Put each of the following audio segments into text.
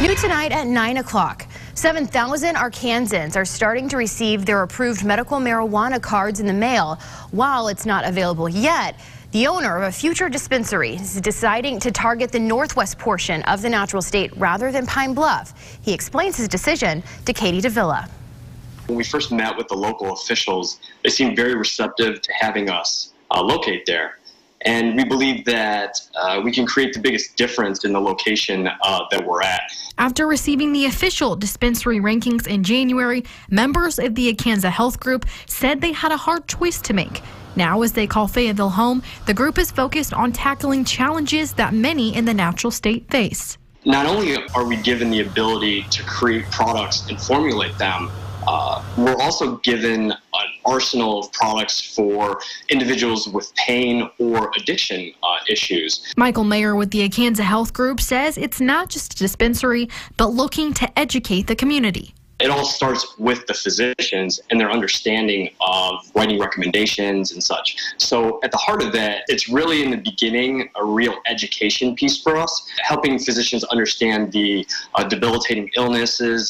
New tonight at 9 o'clock. 7,000 Arkansans are starting to receive their approved medical marijuana cards in the mail. While it's not available yet, the owner of a future dispensary is deciding to target the northwest portion of the natural state rather than Pine Bluff. He explains his decision to Katie Davila. When we first met with the local officials, they seemed very receptive to having us locate there. And we believe that we can create the biggest difference in the location that we're at. After receiving the official dispensary rankings in January, members of the Arkansas Health Group said they had a hard choice to make. Now, as they call Fayetteville home, the group is focused on tackling challenges that many in the natural state face. Not only are we given the ability to create products and formulate them, we're also given an arsenal of products for individuals with pain or addiction issues. Michael Mayer with the Arkansas Health Group says it's not just a dispensary, but looking to educate the community. It all starts with the physicians and their understanding of writing recommendations and such. So at the heart of that, it's really in the beginning a real education piece for us, helping physicians understand the debilitating illnesses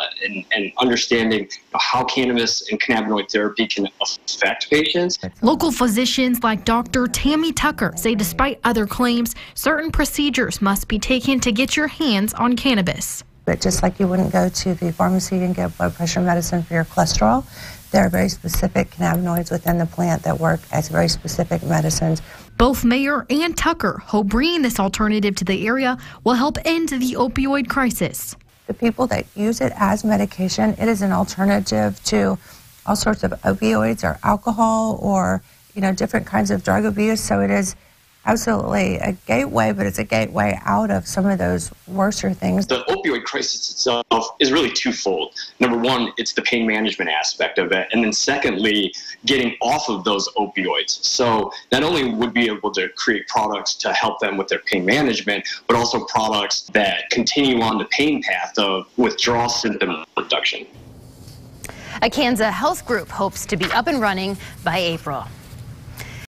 and understanding how cannabis and cannabinoid therapy can affect patients. Local physicians like Dr. Tammy Tucker say despite other claims, certain procedures must be taken to get your hands on cannabis. But just like you wouldn't go to the pharmacy and get blood pressure medicine for your cholesterol, there are very specific cannabinoids within the plant that work as very specific medicines. Both Mayer and Tucker hope bringing this alternative to the area will help end the opioid crisis. The people that use it as medication, it is an alternative to all sorts of opioids or alcohol or, different kinds of drug abuse. So it is absolutely a gateway, but it's a gateway out of some of those worser things. The opioid crisis itself is really twofold. Number one, it's the pain management aspect of it. And then secondly, getting off of those opioids. So not only would we be able to create products to help them with their pain management, but also products that continue on the pain path of withdrawal symptom reduction. Arkansas Health Group hopes to be up and running by April.